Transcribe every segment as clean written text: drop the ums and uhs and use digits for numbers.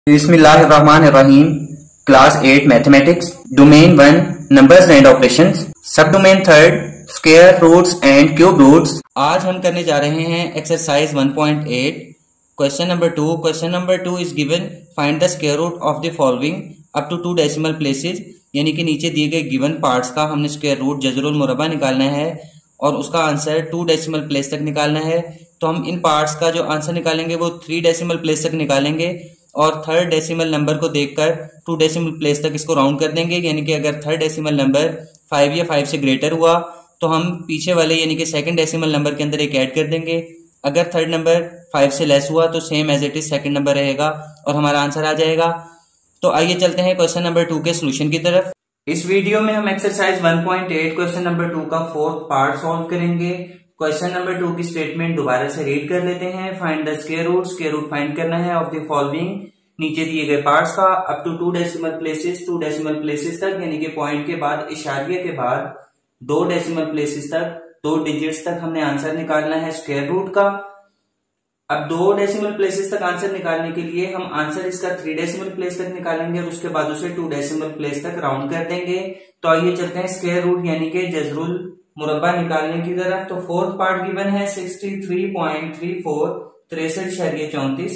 बिस्मिल्लाहिर्रहमानिर्रहीम। Class 8 mathematics, domain 1 numbers and operations, sub domain 3 square roots and cube roots. आज हम करने जा रहे हैं exercise 1.8 question number 2। Question number 2 is given, find the square root of the following up to 2 decimal places. यानी कि नीचे दिए गए गिवन पार्ट्स का हमने स्क्वायर रूट जजरुल मुरब्बा निकालना है और उसका आंसर 2 डेसिमल प्लेस तक निकालना है। तो हम इन पार्ट्स का जो आंसर निकालेंगे वो 3 डेसिमल प्लेस तक निकालेंगे और थर्ड डेसिमल नंबर को देखकर 2 डेसिमल प्लेस तक इसको राउंड कर देंगे। यानी कि अगर थर्ड डेसिमल नंबर 5 या 5 से ग्रेटर हुआ तो हम पीछे वाले यानी कि सेकंड डेसिमल नंबर के अंदर एक ऐड कर देंगे। अगर थर्ड नंबर 5 से लेस हुआ तो same as it is second number रहेगा और हमारा आंसर आ जाएगा। तो आइए चलते हैं क्वेश्चन नंबर 2 के सोल्यूशन की तरफ। इस वीडियो में हम एक्सरसाइज 1.8 क्वेश्चन नंबर 2 का फोर्थ पार्ट सॉल्व करेंगे। क्वेश्चन नंबर 2 की स्टेटमेंट दोबारा से रीड कर लेते हैं। Find the square root find करना है ऑफ द फॉलोइंग, नीचे दिए गए पार्ट्स का up to 2 decimal places, 2 decimal places तक, यानी कि पॉइंट के बाद इशारिये के बाद 2 डेसिमल प्लेसेस तक, 2 डिजिट्स तक हमने आंसर निकालना है स्क्वायर रूट का। अब 2 डेसिमल प्लेसेस तक आंसर निकालने के लिए हम आंसर इसका 3 डेसिमल प्लेस तक निकालेंगे और उसके बाद उसे 2 डेसिमल प्लेस तक राउंड कर देंगे। तो आइए चलते हैं स्क्वायर रूट यानी कि जजरुल मुरब्बा निकालने की तरफ। तो फोर्थ पार्ट गिवन है 63.34 63.34।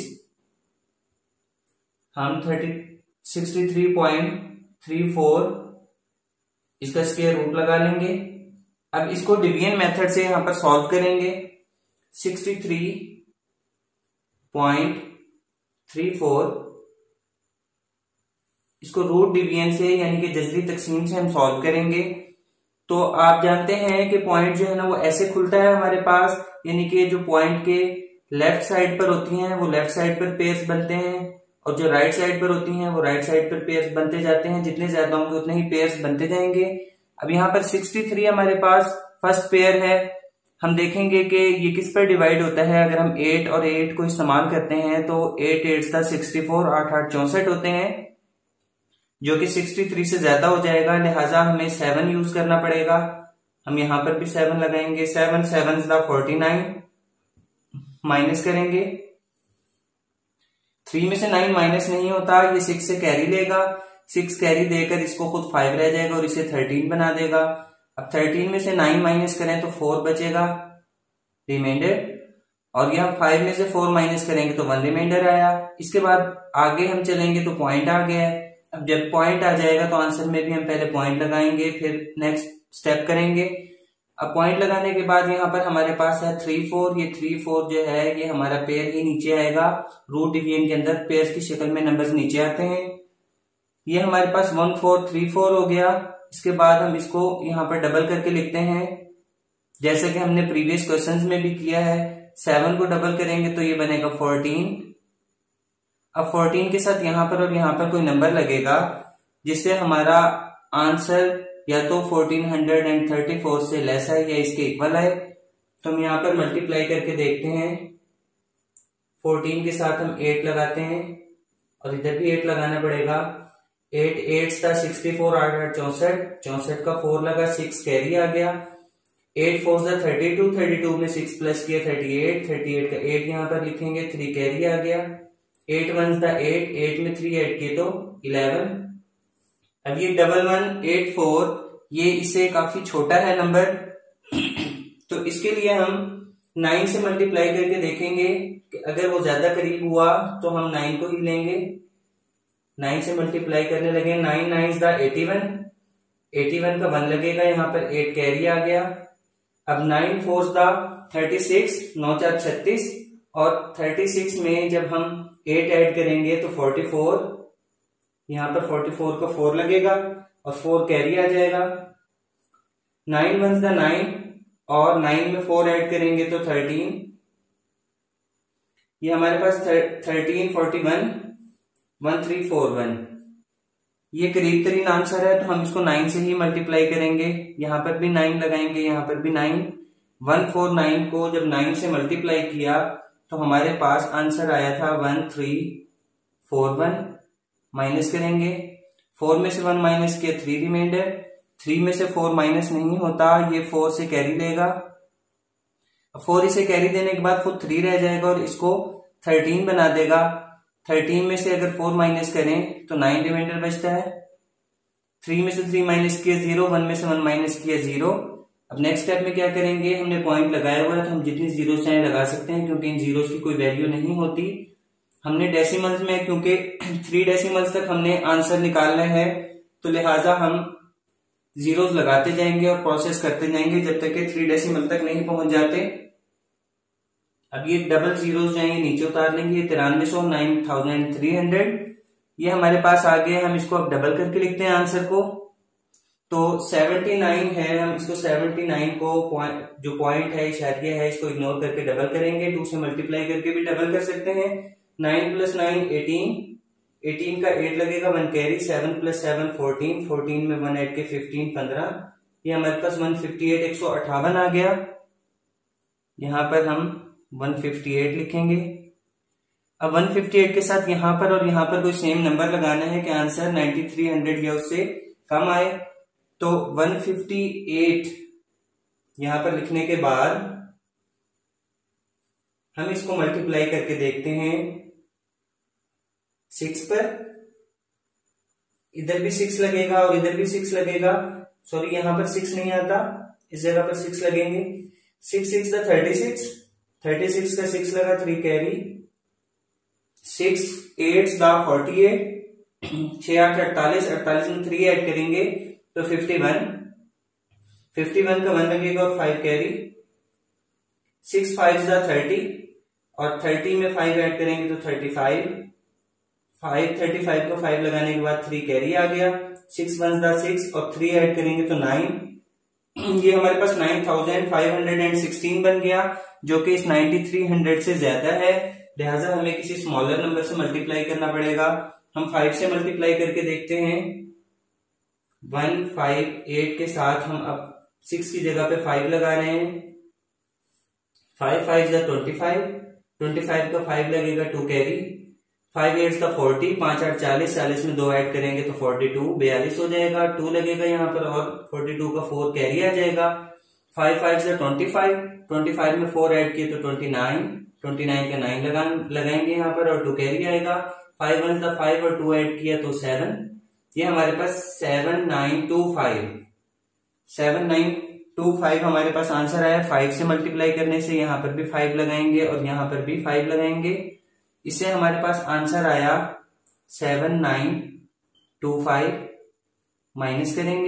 हम 63.34 इसका स्क्वायर रूट लगा लेंगे। अब इसको डिवीजन मेथड से यहां पर सॉल्व करेंगे। 63.34 इसको रूट डिवीजन से यानी कि जजरी तकसीम से हम सॉल्व करेंगे। तो आप जानते हैं कि पॉइंट जो है ना वो ऐसे खुलता है हमारे पास, यानी कि जो पॉइंट के लेफ्ट साइड पर होती हैं वो लेफ्ट साइड पर पेयर्स बनते हैं और जो राइट साइड पर होती हैं वो राइट साइड पर पेयर्स बनते जाते हैं। जितने ज्यादा होंगे उतने ही पेयर्स बनते जाएंगे। अब यहाँ पर 63 हमारे पास फर्स्ट पेयर है। हम देखेंगे कि ये किस पर डिवाइड होता है। अगर हम 8 और 8 को इस्तेमाल करते हैं तो 8 8 64, 8 8 64 होते हैं, जो कि 63 से ज्यादा हो जाएगा। लिहाजा हमें 7 यूज करना पड़ेगा। हम यहां पर भी 7 लगाएंगे। 7 7 49 माइनस करेंगे। 3 में से 9 माइनस नहीं होता, ये 6 से कैरी लेगा। 6 कैरी देकर इसको खुद 5 रह जाएगा और इसे 13 बना देगा। अब 13 में से 9 माइनस करें तो 4 बचेगा रिमाइंडर, और यहाँ 5 में से 4 माइनस करेंगे तो 1 रिमाइंडर आया। इसके बाद आगे हम चलेंगे तो पॉइंट आ गया है। अब जब पॉइंट आ जाएगा तो आंसर में भी हम पहले पॉइंट लगाएंगे, फिर नेक्स्ट स्टेप करेंगे। अब पॉइंट लगाने के बाद यहाँ पर हमारे पास है 3 4। ये 3 4 जो है ये हमारा पेयर ही नीचे आएगा। रूट डिवीजन के अंदर पेयर की शक्ल में नंबर्स नीचे आते हैं। ये हमारे पास 1 4 3 4 हो गया। इसके बाद हम इसको यहाँ पर डबल करके लिखते हैं, जैसे कि हमने प्रीवियस क्वेश्चंस में भी किया है। 7 को डबल करेंगे तो ये बनेगा 14। अब 14 के साथ यहाँ पर और यहाँ पर कोई नंबर लगेगा जिससे हमारा आंसर या तो 1434 से लेस है या इसके इक्वल है। तो हम यहाँ पर मल्टीप्लाई करके देखते हैं। 14 के साथ हम 8 लगाते हैं और इधर भी 8 लगाना पड़ेगा। 8 8 64, 8 8 64, 64 का 4 लगा, 6 कैरी आ गया। 8 4 32, 32 में 6 प्लस किया 38, 38 का 8 यहाँ पर लिखेंगे, 3 कैरी आ गया। 8 1 8, 8 में 3 ऐड किए तो 11। अब ये 1184 ये इससे काफी छोटा है नंबर, तो इसके लिए हम 9 से मल्टीप्लाई करके देखेंगे कि अगर वो ज्यादा करीब हुआ तो हम 9 को ही लेंगे। 9 से मल्टीप्लाई करने लगे। 9 9 81, 81 का 1 लगेगा, यहाँ पर 8 कैरी आ गया। अब 9 4 36, 9 4 36 और 36 में जब हम 8 ऐड करेंगे तो 44, यहाँ पर 44 का 4 लगेगा और 4 कैरी आ जाएगा। 9 1 9 और 9 में 4 ऐड करेंगे तो 13। ये हमारे पास 13 41 1341 ये करीब तरीन आंसर है। तो हम इसको 9 से ही मल्टीप्लाई करेंगे। यहाँ पर भी 9 लगाएंगे, यहाँ पर भी 9। 149 को जब 9 से मल्टीप्लाई किया तो हमारे पास आंसर आया था 1341। माइनस करेंगे। 4 में से 1 माइनस किया 3 रिमाइंडर। 3 में से 4 माइनस नहीं होता, ये 4 से कैरी लेगा। 4 इसे कैरी देने के बाद खुद 3 रह जाएगा और इसको 13 बना देगा। 13 में से अगर 4 माइनस करें तो 9 रिमाइंडर बचता है। 3 में से 3 माइनस किया 0, 1 में से 1 माइनस किया 0। अब नेक्स्ट स्टेप में क्या करेंगे, हमने पॉइंट लगाया हुआ है तो हम जितनी जीरो चाहे लगा सकते हैं क्योंकि इन जीरोस की कोई वैल्यू नहीं होती। हमने डेसिमल्स में क्योंकि 3 डेसिमल्स तक हमने आंसर निकालना है तो लिहाजा हम जीरोस लगाते जाएंगे और प्रोसेस करते जाएंगे जब तक कि 3 डेसिमल तक नहीं पहुंच जाते। अब ये डबल जीरोस जो है नीचे उतार लेंगे, ये 9300 9300 ये हमारे पास आ गया। हम इसको अब डबल करके लिखते हैं आंसर को। तो 79 है, हम इसको 79 को जो पॉइंट है शायद ये है, इसको इग्नोर करके डबल करेंगे। 2 से मल्टीप्लाई करके भी डबल कर सकते हैं। 9 + 9 18, 18 का 8 लगेगा 1 कैरी। 7 + 7 14, 14 में 1 ऐड के 15 15, ये हमारे पास 158 158 आ गया। यहां पर हम 158 लिखेंगे। अब 158 के साथ यहां पर और यहां पर कोई सेम नंबर लगाना है कि आंसर 9300 या उससे कम आए। तो 158 यहां पर लिखने के बाद हम इसको मल्टीप्लाई करके देखते हैं 6 पर। इधर भी 6 लगेगा और इधर भी 6 लगेगा। सॉरी यहां पर 6 नहीं आता, इस जगह पर 6 लगेंगे। 6 6 दा 36, 36 का 6 लगा 3 कैरी। 6 8 दा 48, 6 8 48, 48 में 3 ऐड करेंगे तो 51, 51 का 1 लगेगा और 5 कैरी। 6 5 दा 30 और 30 में 5 ऐड करेंगे तो 35, 35 को 5 लगाने के बाद 3 कैरी आ गया। 6 1 दा 6 और 3 ऐड करेंगे तो 9, ये हमारे पास 9516 बन गया जो कि इस 9300 से ज्यादा है। लिहाजा हमें किसी स्मॉलर नंबर से मल्टीप्लाई करना पड़ेगा। हम 5 से मल्टीप्लाई करके देखते हैं। 158 के साथ हम अब 6 की जगह पे 5 लगा रहे हैं। 5 5 = 25, 25 का 5 लगेगा 2 कैरी। 5 8 का 40, 5 8 40, 40 में 2 ऐड करेंगे तो 42 42 हो जाएगा। 2 लगेगा यहाँ पर और 42 का 4 कैरी आ जाएगा। 5 5 = 25, 25 में 4 ऐड किए तो 29, 29 का 9 लगाएंगे यहाँ पर और 2 कैरी आएगा। 5 1 = 5 और 2 ऐड किया तो 7, ये हमारे पास 7925, 7925 हमारे पास आंसर आया। 5 से मल्टीप्लाई करने से यहाँ पर भी 5 लगाएंगे और यहाँ पर भी 5 लगाएंगे। इससे हमारे पास आंसर आया 7925। माइनस करेंगे,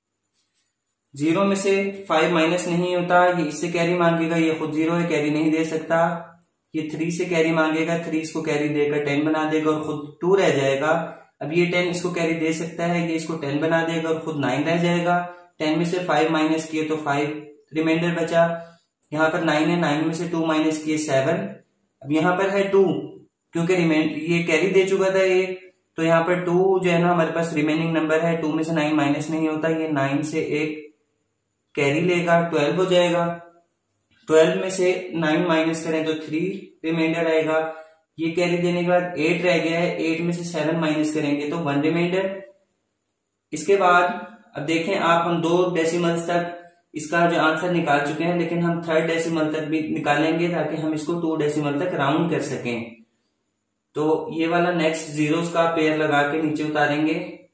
0 में से 5 माइनस नहीं होता, ये इससे कैरी मांगेगा, ये खुद 0 है कैरी नहीं दे सकता। ये 3 से कैरी मांगेगा, 3 इसको कैरी देकर 10 बना देगा और खुद 2 रह जाएगा। अब ये 10 इसको कैरी दे सकता है, ये इसको 10 बना देगा और खुद 9 रह जाएगा। 10 में से 5 माइनस किए तो 5 रिमाइंडर बचा। यहाँ पर 9 है, 9 में से 2 माइनस किए 7। अब यहाँ पर है 2 क्योंकि ये कैरी दे चुका था ये, तो यहाँ पर 2 जो है ना हमारे पास रिमेनिंग नंबर है। 2 में से 9 माइनस नहीं होता, ये 9 से एक कैरी लेगा, 12 हो जाएगा। 12 में से 9 माइनस करें तो 3 रिमाइंडर आएगा। ये कैरी देने के बाद 8 रह गया है, 8 में से 7 माइनस करेंगे तो 1 रिमाइंडर। इसके बाद अब देखें आप, हम 2 डेसिमल्स तक इसका जो आंसर निकाल चुके हैं, लेकिन हम 3rd डेसिमल तक भी निकालेंगे ताकि हम इसको 2 डेसिमल तक राउंड कर सकें। तो ये वाला नेक्स्ट जीरोस का पेयर लगा के नीचे उतारेंगे।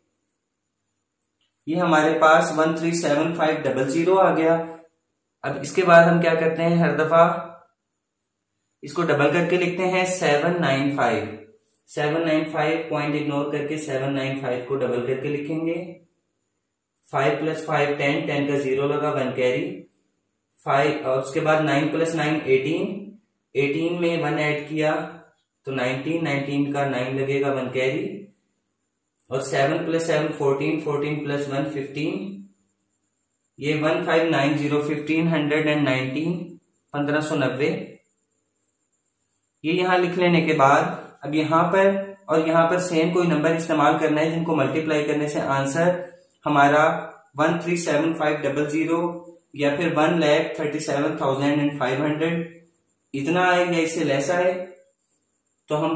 ये हमारे पास 137500 आ गया। अब इसके बाद हम क्या करते हैं, हर दफा इसको डबल करके लिखते हैं 795। 795 पॉइंट इग्नोर करके 795 को डबल करके लिखेंगे। 5 + 5 10, 10 का 0 लगा 1 कैरी। 5 और उसके बाद 9 + 9 18, 18 में 1 ऐड किया तो 19, 19 का 9 लगेगा 1 कैरी। और 7 + 7 14, 14 + 1 15, ये 1590 1519 1590। ये यहां लिख लेने के बाद अब यहां पर और यहां पर सेम कोई नंबर इस्तेमाल करना है जिनको मल्टीप्लाई करने से आंसर हमारा 137500 या फिर 1,37,500 इतना आए या इससे लेस आए। तो हम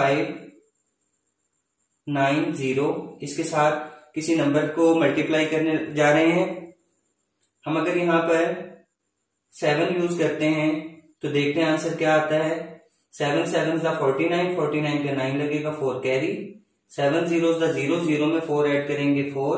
1590 इसके साथ किसी नंबर को मल्टीप्लाई करने जा रहे हैं। हम अगर यहाँ पर 7 यूज करते हैं तो देखते हैं आंसर क्या आता है। 7 7 49, 49 का 9 लगेगा, 4 कैरी। 7 0 0, 0 में 4 ऐड करेंगे 4।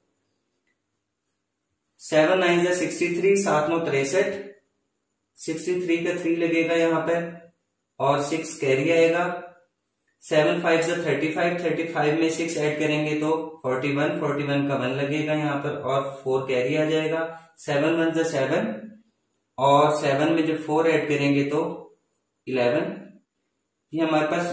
7 9 63, 7 9 63, 63 का 3 लगेगा यहाँ पर और 6 कैरी आएगा। 7 5 35, 35 में 6 ऐड करेंगे तो 41, 41 का 1 लगेगा यहाँ पर और 4 कैरी आ जाएगा। 7 1 7 और 7 में जब 4 ऐड करेंगे तो 11। ये हमारे पास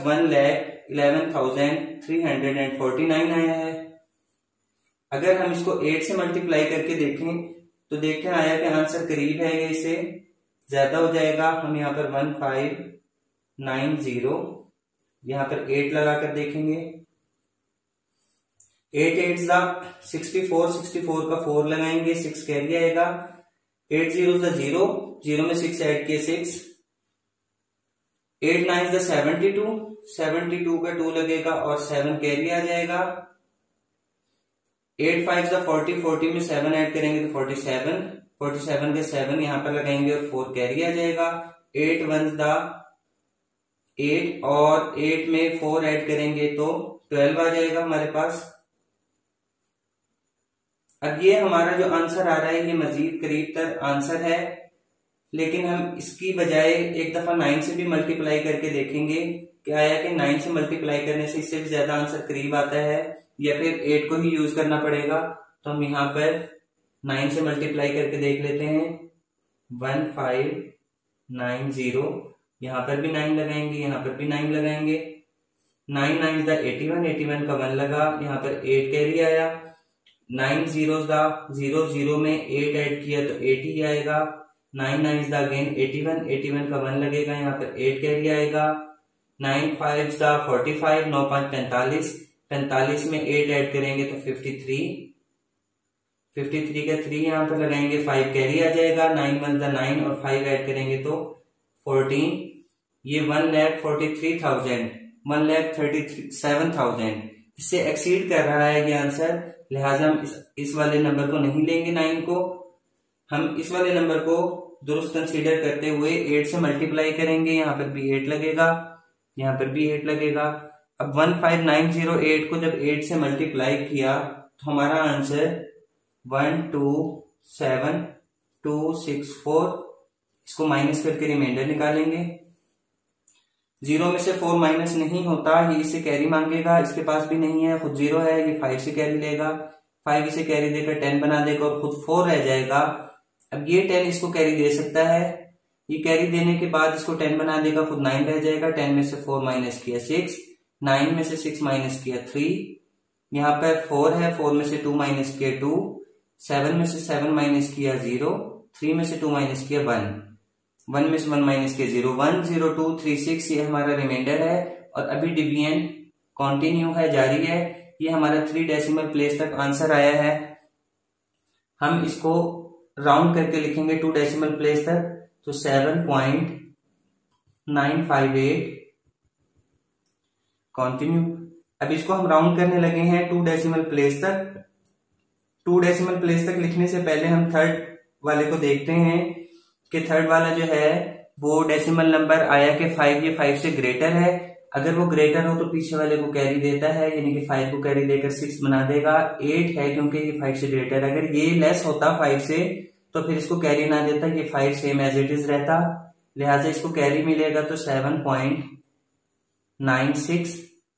1,11,349 आया है। अगर हम इसको 8 से मल्टीप्लाई करके देखें तो देखते हैं आया कि आंसर करीब है या इससे ज्यादा हो जाएगा। हम यहाँ पर 1590 यहाँ पर 8 लगाकर देखेंगे। 8 8 64, 64 का 4 लगाएंगे, 6 कैरी आएगा। 8 0 0, 0 में 6 ऐड किए 6। 8 9 72, 72 का 2 लगेगा और 7 कैरी आ जाएगा। 8 5 40, 40 में 7 ऐड करेंगे तो 47, 47 के 7 यहाँ पर लगाएंगे और 4 कैरी आ जाएगा। 8 1 8 और 8 में 4 ऐड करेंगे तो 12 आ जाएगा हमारे पास। अब ये हमारा जो आंसर आ रहा है ये मजीद करीब तक आंसर है, लेकिन हम इसकी बजाय एक दफा 9 से भी मल्टीप्लाई करके देखेंगे कि आया कि 9 से मल्टीप्लाई करने से इससे भी ज्यादा आंसर करीब आता है या फिर 8 को ही यूज करना पड़ेगा। तो हम यहाँ पर 9 से मल्टीप्लाई करके देख लेते हैं। 1590, यहाँ पर भी 9 लगाएंगे, यहाँ पर भी 9 लगाएंगे। 9 9 81, 81 का 1 लगा, यहाँ पर 8 कैरी आया। 9 0 0, 0 में 8 ऐड किया तो 80 आएगा। 9 9 अगेन 81, 81 का 1 लगेगा, यहाँ पर 8 कैरी आएगा। 9 5 45, 9 5 45, 45 में 8 ऐड करेंगे तो 53, 53 का 3 यहाँ पर लगाएंगे, 5 कैरी आ जाएगा। 9 1 9 और 5 ऐड करेंगे तो 14। ये 1,43,000, 1,37,000 इससे एक्सीड कर रहा है ये आंसर, लिहाजा हम इस वाले नंबर को नहीं लेंगे। 9 को हम इस वाले नंबर को दुरुस्त कंसीडर करते हुए 8 से मल्टीप्लाई करेंगे। यहाँ पर भी 8 लगेगा, यहाँ पर भी 8 लगेगा। अब 15908 को जब 8 से मल्टीप्लाई किया तो हमारा आंसर 127,264। इसको माइनस करके रिमाइंडर निकालेंगे। 0 में से 4 माइनस नहीं होता, ये इसे कैरी मांगेगा, इसके पास भी नहीं है, खुद 0 है, ये 5 से कैरी लेगा, 5 इसे कैरी देकर 10 बना देगा और खुद 4 रह जाएगा। अब ये 10 इसको कैरी दे सकता है, ये कैरी देने के बाद इसको 10 बना देगा, खुद 9 रह जाएगा। 10 में से 4 माइनस किया 6, 9 में से 6 माइनस किया 3, यहाँ पर 4 है, 4 में से 2 माइनस किया 2, 7 में से 7 माइनस किया 0, 3 में से 2 माइनस किया 1, 1 में से 1 माइनस किया 0, 1 0 2 3 6 ये हमारा रिमाइंडर है और अभी डिवीजन कंटिन्यू है, जारी है। ये हमारा 3 डेसिमल प्लेस तक आंसर आया है। हम इसको राउंड करके लिखेंगे 2 डेसिमल प्लेस तक, तो 7.958 कंटिन्यू। अब इसको हम राउंड करने लगे हैं 2 डेसिमल प्लेस तक। 2 डेसिमल प्लेस तक लिखने से पहले हम थर्ड वाले को देखते हैं कि थर्ड वाला जो है वो डेसिमल नंबर आया कि 5, ये 5 से ग्रेटर है। अगर वो ग्रेटर हो तो पीछे वाले को कैरी देता है, यानी कि 5 को कैरी देकर 6 बना देगा। 8 है क्योंकि ये 5 से ग्रेटर है। अगर ये लेस होता 5 से तो फिर इसको कैरी ना देता, ये 5 सेम एज इट इज रहता, लिहाजा इसको कैरी मिलेगा तो 7.96।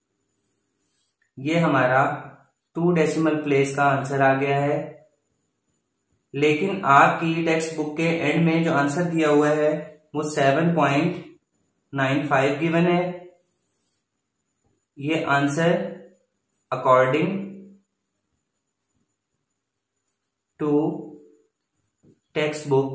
ये हमारा 2 डेसिमल प्लेस का आंसर आ गया है। लेकिन आपकी टेक्स्ट बुक के एंड में जो आंसर दिया हुआ है वो 7.95 गिवन है। ये answer according to text book,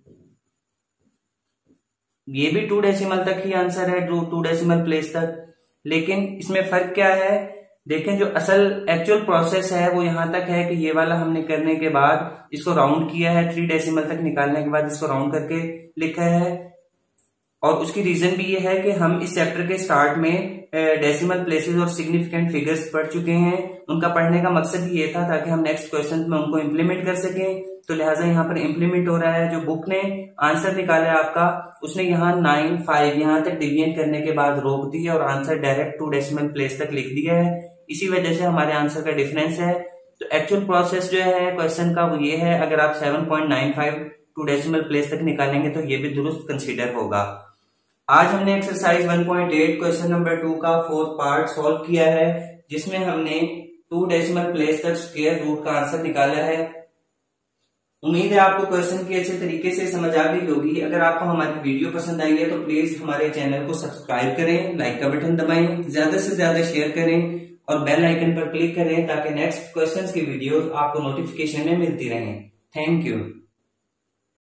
ये भी 2 डेसिमल तक ही आंसर है, 2 डेसिमल प्लेस तक। लेकिन इसमें फर्क क्या है, देखें जो असल एक्चुअल प्रोसेस है वो यहां तक है कि ये वाला हमने करने के बाद इसको राउंड किया है, 3 डेसिमल तक निकालने के बाद इसको राउंड करके लिखा है। और उसकी रीजन भी ये है कि हम इस चैप्टर के स्टार्ट में डेसिमल प्लेसेस और सिग्निफिकेंट फिगर्स पढ़ चुके हैं। उनका पढ़ने का मकसद ये था ताकि हम नेक्स्ट क्वेश्चन में उनको इम्प्लीमेंट कर सकें। तो लिहाजा यहाँ पर इम्प्लीमेंट हो रहा है। जो बुक ने आंसर निकाला है आपका, उसने यहाँ 9, 5 यहाँ तक डिवीजन करने के बाद रोक दिया और आंसर डायरेक्ट 2 डेसिमल प्लेस तक लिख दिया है। इसी वजह से हमारे आंसर का डिफरेंस है। तो एक्चुअल प्रोसेस जो है क्वेश्चन का वो ये है, अगर आप 7.95 2 डेसिमल प्लेस तक निकालेंगे तो ये भी दुरुस्त कंसीडर होगा। आज हमने एक्सरसाइज 1.8 क्वेश्चन नंबर 2 का 4th पार्ट सॉल्व किया है, जिसमें हमने 2 डेसिमल प्लेस तक स्क्वायर रूट का आंसर निकाला है। उम्मीद है आपको क्वेश्चन की अच्छे तरीके से समझ आ गई होगी। अगर आपको हमारी वीडियो पसंद आई है तो प्लीज हमारे चैनल को सब्सक्राइब करें, लाइक का बटन दबाएं, ज्यादा से ज्यादा शेयर करें और बेल आइकन पर क्लिक करें ताकि नेक्स्ट क्वेश्चंस की वीडियो आपको नोटिफिकेशन में मिलती रहें। Thank you.